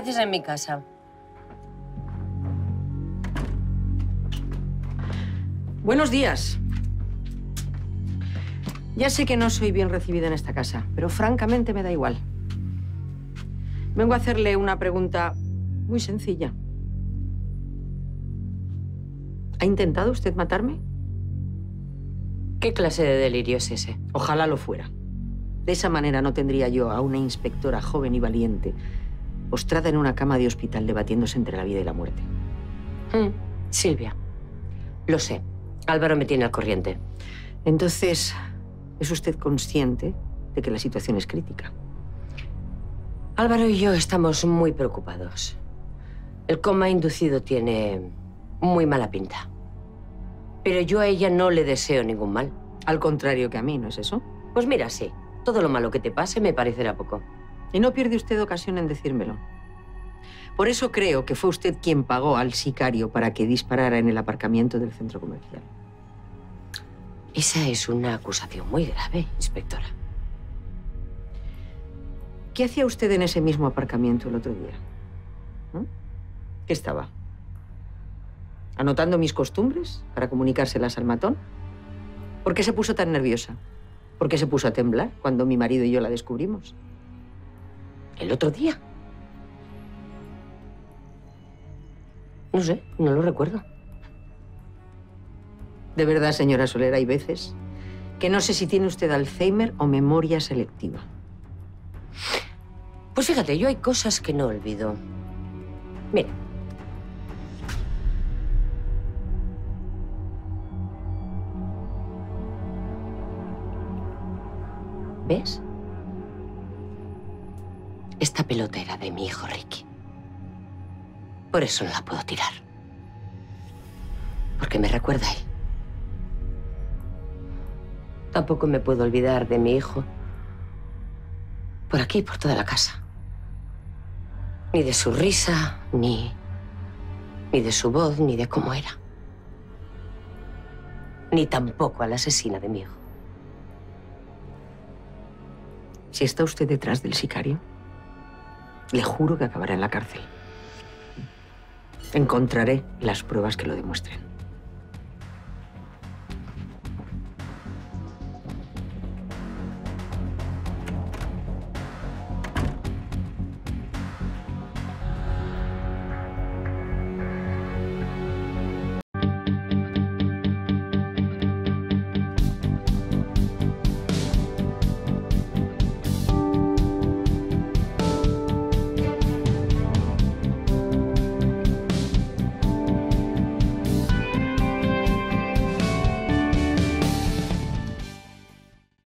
haces en mi casa? Buenos días. Ya sé que no soy bien recibida en esta casa, pero francamente me da igual. Vengo a hacerle una pregunta muy sencilla. ¿Ha intentado usted matarme? ¿Qué clase de delirio es ese? Ojalá lo fuera. De esa manera no tendría yo a una inspectora joven y valiente postrada en una cama de hospital debatiéndose entre la vida y la muerte. Silvia, lo sé. Álvaro me tiene al corriente. Entonces, ¿es usted consciente de que la situación es crítica? Álvaro y yo estamos muy preocupados. El coma inducido tiene muy mala pinta. Pero yo a ella no le deseo ningún mal. Al contrario que a mí, ¿no es eso? Pues mira, sí. Todo lo malo que te pase me parecerá poco. Y no pierde usted ocasión en decírmelo. Por eso creo que fue usted quien pagó al sicario para que disparara en el aparcamiento del centro comercial. Esa es una acusación muy grave, inspectora. ¿Qué hacía usted en ese mismo aparcamiento el otro día? ¿Qué estaba? ¿Anotando mis costumbres para comunicárselas al matón? ¿Por qué se puso tan nerviosa? ¿Por qué se puso a temblar cuando mi marido y yo la descubrimos? ¿El otro día? No sé, no lo recuerdo. De verdad, señora Soler, hay veces que no sé si tiene usted Alzheimer o memoria selectiva. Pues fíjate, yo hay cosas que no olvido. Mira. ¿Ves? Esta pelota era de mi hijo Ricky. Por eso no la puedo tirar. Porque me recuerda a él. Tampoco me puedo olvidar de mi hijo. Por aquí, por toda la casa. Ni de su risa, ni de su voz, ni de cómo era. Ni tampoco a la asesina de mi hijo. Si está usted detrás del sicario, le juro que acabará en la cárcel. Encontraré las pruebas que lo demuestren.